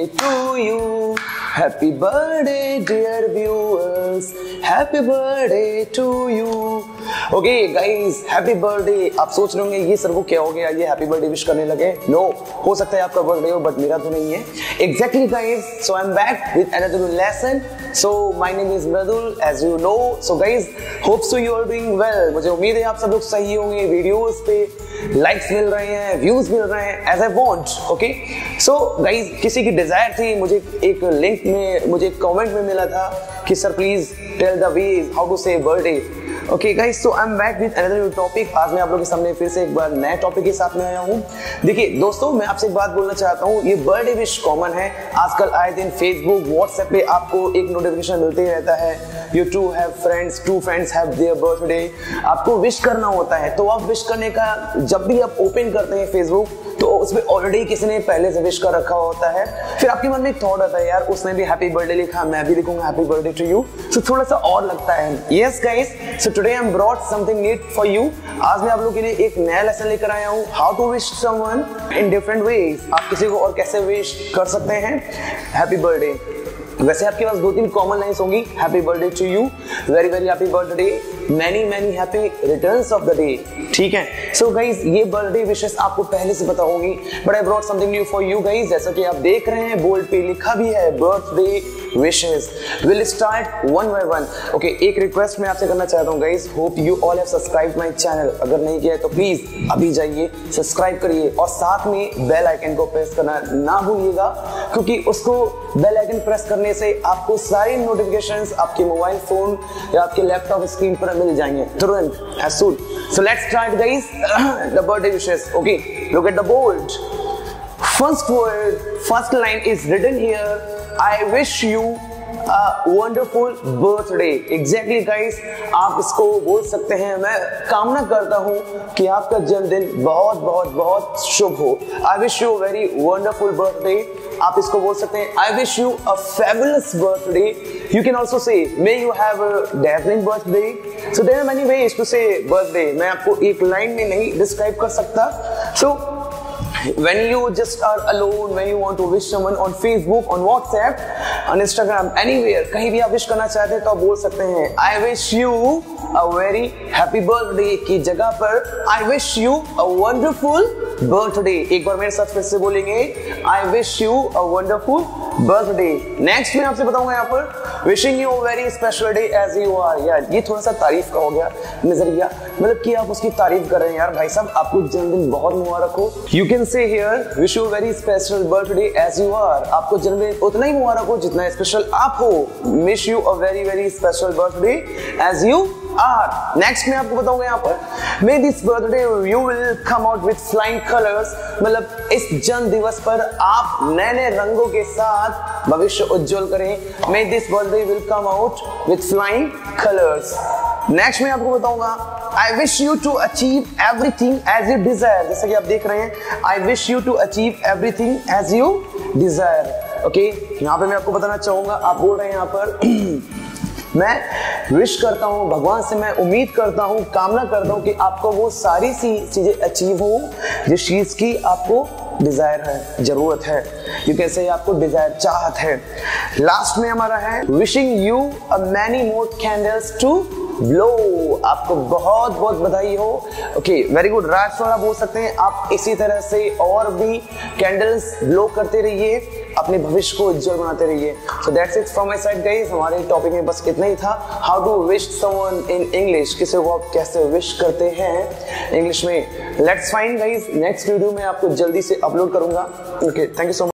to you. Happy birthday dear viewers. Happy birthday to you. Okay guys, happy birthday. आप सोच रहे होंगे ये सर को क्या हो गया, ये हैप्पी बर्थडे विश करने लगे। नो, हो सकता है आपका बर्थडे हो बट मेरा तो नहीं है। Exactly guys, so I am back with another lesson. So my name is Mridul, as you know. So guys, hope so you are doing well. मुझे उम्मीद है आप सब लोग सही होंगे। वीडियोस पे लाइक्स मिल रहे हैं, व्यूज मिल रहे हैं as I want. Okay, so guys, किसी की डिजायर थी, मुझे एक लिंक में, मुझे कमेंट में मिला था कि sir please tell the ways how to say birthday. Okay guys, so I am back with another new topic. आज मैं आप लोगों के सामने फिर से एक बार नए टॉपिक के साथ में आया हूँ। देखिए दोस्तों, मैं आपसे एक बात बोलना चाहता हूँ। ये बर्थडे विश कॉमन है आजकल। आए दिन फेसबुक, व्हाट्सएप पे आपको एक नोटिफिकेशन मिलते ही रहता है, you too have friends, two friends have their birthday. आपको विश करना होता है, तो आप विश करने का जब भी आप ओपन करते हैं फेसबुक, तो उसमें ऑलरेडी किसी ने पहले से विश कर रखा होता है। फिर आपके मन में एक थॉट आता है, यार उसने भी हैप्पी बर्थडे लिखा, मैं भी लिखूंगा happy birthday to you. So थोड़ा सा और लगता है। Yes guys, so today I am brought something new for you. आज मैं आप लोगों के लिए एक नया लेसन लेकर आया हूँ, how to wish someone in different ways. आप किसी को और कैसे विश कर सकते हैं हैप्पी बर्थडे। वैसे आपके पास 2-3 कॉमन लाइंस होंगी। Happy birthday to you, very very happy birthday, many many happy returns of the day. ठीक है, सो गाइज, ये बर्थडे विशेस आपको पहले से पता होंगी, but I brought something new for you guys. जैसा कि आप देख रहे हैं, बोर्ड पे लिखा भी है birthday wishes. Will start one by one. Okay, एक रिक्वेस्ट मैं आपसे करना चाहता हूँ guys, hope you all have subscribe my channel. अगर नहीं किया है तो प्लीज अभी जाइए, सब्सक्राइब करिए और साथ में बेल आइकन को प्रेस करना ना भूलिएगा, क्योंकि उसको बेल आइकन प्रेस करने से आपको सारी नोटिफिकेशंस आपके मोबाइल फोन या आपके लैपटॉप स्क्रीन पर मिल जाएंगे तुरंत, as soon. So let's start guys the birthday wishes. Okay, look at the board. First word, first line is written here, I wish you a wonderful birthday. Exactly guys, आप इसको बोल सकते हैं, मैं कामना करता हूँ कि आपका जन्मदिन बहुत बहुत बहुत शुभ हो। I wish you a very wonderful birthday. आप इसको बोल सकते हैं, I wish you a fabulous birthday. You can also say, may you have a dazzling birthday. So there are many ways to say birthday. मैं आपको एक line में नहीं डिस्क्राइब कर सकता। So when you just are alone, when you want to wish someone on Facebook, on WhatsApp, on Instagram, anywhere, कहीं भी आप विश करना चाहते हैं तो आप बोल सकते हैं I wish you a very happy birthday की जगह पर I wish you a wonderful birthday। एक बार मेरे साथ फिर से बोलेंगे I wish you a wonderful birthday। Next मैं आपसे बताऊंगा यहाँ पर wishing you a very special day as you are। यार ये थोड़ा सा तारीफ का हो गया नजरिया, मतलब कि आप उसकी तारीफ कर रहे हैं। यार भाई साहब, आपको जन्मदिन बहुत मुबारक हो। You can say here wish you a very special birthday as you are। आपको जन्मदिन उतना ही मुबारक हो जितना स्पेशल आप हो। Wish you a very very special birthday as you are। Next मैं आपको बताऊंगा यहाँ पर May this birthday you will come out with flying colors। मतलब इस जन्म दिवस पर आप नए नए रंगों के साथ भविष्य उज्जवल करें। May this birthday will come out with flying colors। Next मैं आपको बताऊंगा I wish you to achieve everything as you desire। जैसा कि आप देख रहे हैं, I wish you to achieve everything as you desire। Okay, यहाँ पे मैं आपको बताना चाहूंगा, आप बोल रहे हैं यहाँ पर मैं विश करता हूँ, भगवान से मैं उम्मीद करता हूँ, कामना करता हूँ कि आपको वो सारी सी चीजें अचीव हो जिस चीज की आपको डिजायर है, जरूरत है। यू कैन से आपको डिजायर, चाहत है। लास्ट में हमारा है wishing you a many more candles to blow. आपको बहुत बहुत बधाई हो। Okay, very good. राजस्वरा बोल सकते हैं आप। इसी तरह से और भी कैंडल्स ब्लो करते रहिए, अपने भविष्य को उज्जवल बनाते रहिए। So that's it from my side guys. हमारे टॉपिक में बस इतना ही था, how to wish someone in English. किसी को आप कैसे विश करते हैं इंग्लिश में। Let's find guys, next video में आपको जल्दी से अपलोड करूंगा। Okay, thank you so much.